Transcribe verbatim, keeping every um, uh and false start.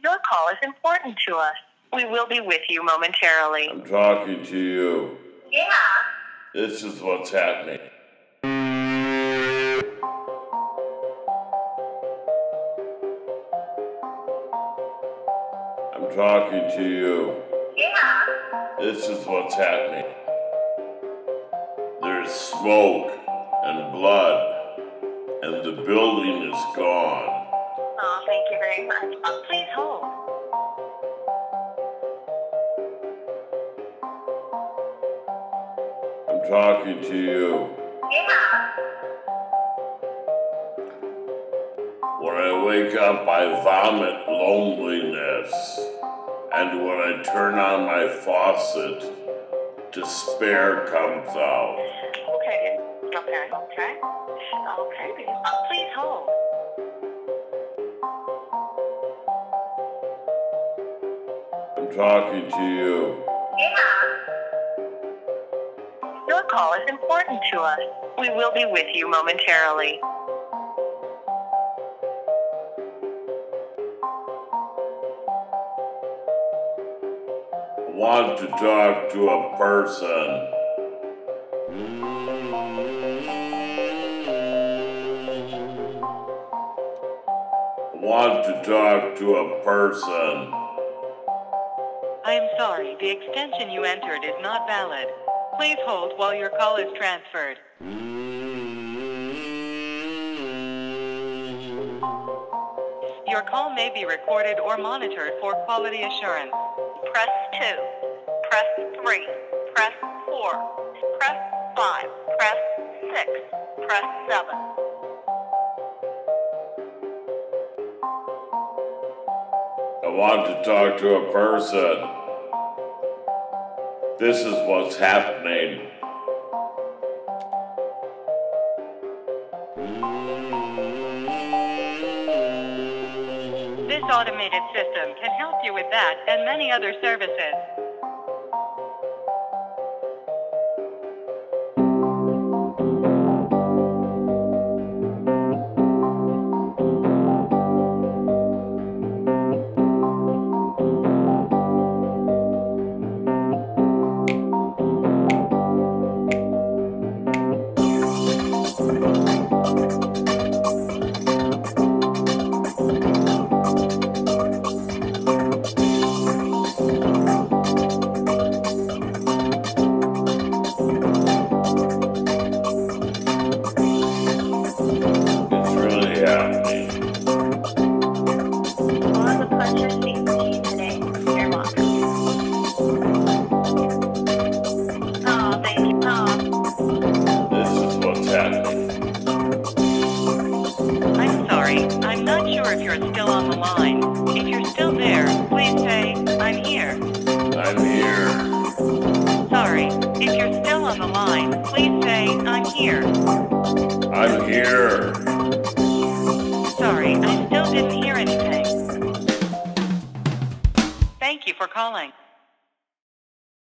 Your call is important to us. We will be with you momentarily. I'm talking to you. Yeah. This is what's happening. I'm talking to you. Yeah. This is what's happening. There's smoke and blood, and the building is gone. Oh, thank you very much. Uh, please hold. I'm talking to you. Yeah. When I wake up, I vomit loneliness. And when I turn on my faucet, despair comes out. Okay. Okay. Okay. Okay, baby. Uh, please hold. I'm talking to you. Yeah. Your call is important to us. We will be with you momentarily. I want to talk to a person. I want to talk to a person. I am sorry, the extension you entered is not valid. Please hold while your call is transferred. Your call may be recorded or monitored for quality assurance. Press two. Press three. Press four. Press five. Press six. Press seven. I want to talk to a person. This is what's happening. This automated system can help you with that and many other services. It's really happening. Well, it's a pleasure speaking to you today. You're welcome. Oh, thank you. Oh. This is what's happening. I'm sorry, I'm not sure if you're still on the line. If you're still there, please say, I'm here. I'm here. Sorry, if you're still on the line, please say, I'm here. I'm here. Sorry, I still didn't hear anything. Thank you for calling.